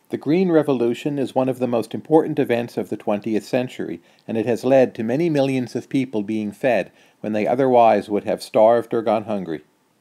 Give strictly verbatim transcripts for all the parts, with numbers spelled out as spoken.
The Green Revolution is one of the most important events of the twentieth century, and it has led to many millions of people being fed when they otherwise would have starved or gone hungry.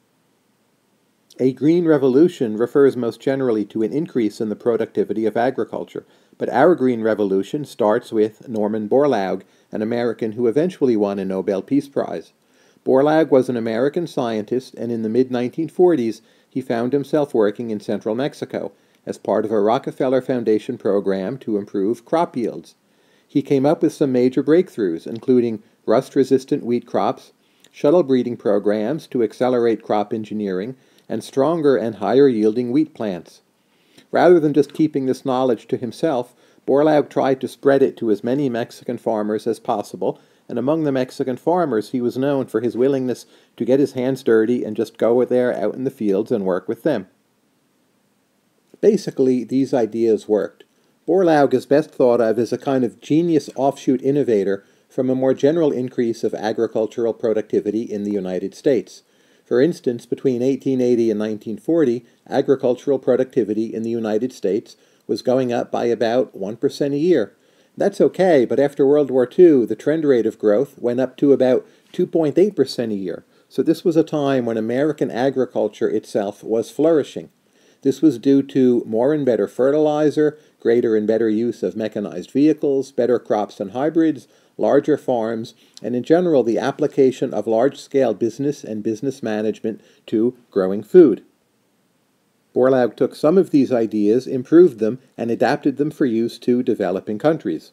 A green revolution refers most generally to an increase in the productivity of agriculture, but our green revolution starts with Norman Borlaug, an American who eventually won a Nobel Peace Prize. Borlaug was an American scientist, and in the mid nineteen forties he found himself working in central Mexico as part of a Rockefeller Foundation program to improve crop yields. He came up with some major breakthroughs, including rust-resistant wheat crops, shuttle breeding programs to accelerate crop engineering, and stronger and higher-yielding wheat plants. Rather than just keeping this knowledge to himself, Borlaug tried to spread it to as many Mexican farmers as possible, and among the Mexican farmers he was known for his willingness to get his hands dirty and just go there out in the fields and work with them. Basically, these ideas worked. Borlaug is best thought of as a kind of genius offshoot innovator from a more general increase of agricultural productivity in the United States. For instance, between eighteen eighty and nineteen forty, agricultural productivity in the United States was going up by about one percent a year. That's okay, but after World War Two, the trend rate of growth went up to about two point eight percent a year. So this was a time when American agriculture itself was flourishing. This was due to more and better fertilizer, greater and better use of mechanized vehicles, better crops and hybrids, larger farms, and in general the application of large-scale business and business management to growing food. Borlaug took some of these ideas, improved them, and adapted them for use to developing countries.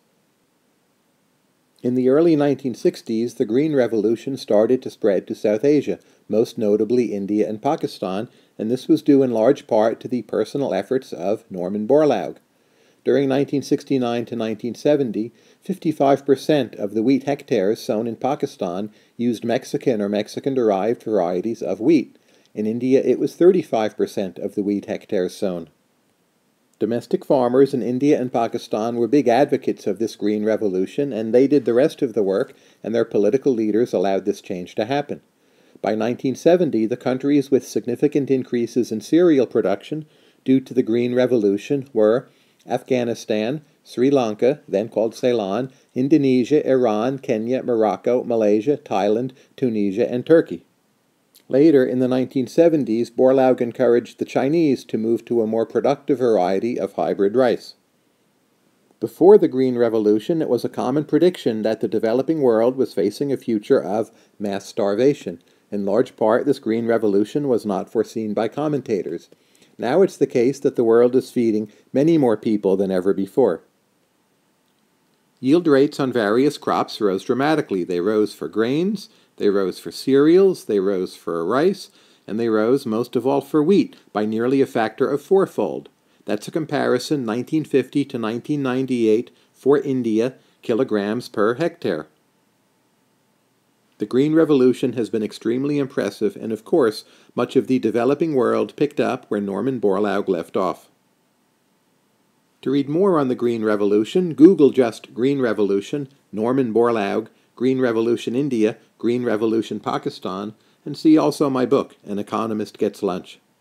In the early nineteen sixties, the Green Revolution started to spread to South Asia, most notably India and Pakistan, and this was due in large part to the personal efforts of Norman Borlaug. During nineteen sixty-nine to nineteen seventy, fifty-five percent of the wheat hectares sown in Pakistan used Mexican or Mexican-derived varieties of wheat. In India, it was thirty-five percent of the wheat hectares sown. Domestic farmers in India and Pakistan were big advocates of this Green Revolution, and they did the rest of the work, and their political leaders allowed this change to happen. By nineteen seventy, the countries with significant increases in cereal production due to the Green Revolution were Afghanistan, Sri Lanka, then called Ceylon, Indonesia, Iran, Kenya, Morocco, Malaysia, Thailand, Tunisia, and Turkey. Later, in the nineteen seventies, Borlaug encouraged the Chinese to move to a more productive variety of hybrid rice. Before the Green Revolution, it was a common prediction that the developing world was facing a future of mass starvation. In large part, this Green Revolution was not foreseen by commentators. Now it's the case that the world is feeding many more people than ever before. Yield rates on various crops rose dramatically. They rose for grains, they rose for cereals, they rose for rice, and they rose most of all for wheat by nearly a factor of fourfold. That's a comparison nineteen fifty to nineteen ninety-eight for India, kilograms per hectare. The Green Revolution has been extremely impressive, and of course, much of the developing world picked up where Norman Borlaug left off. To read more on the Green Revolution, Google just Green Revolution, Norman Borlaug, Green Revolution India, Green Revolution Pakistan, and see also my book, An Economist Gets Lunch.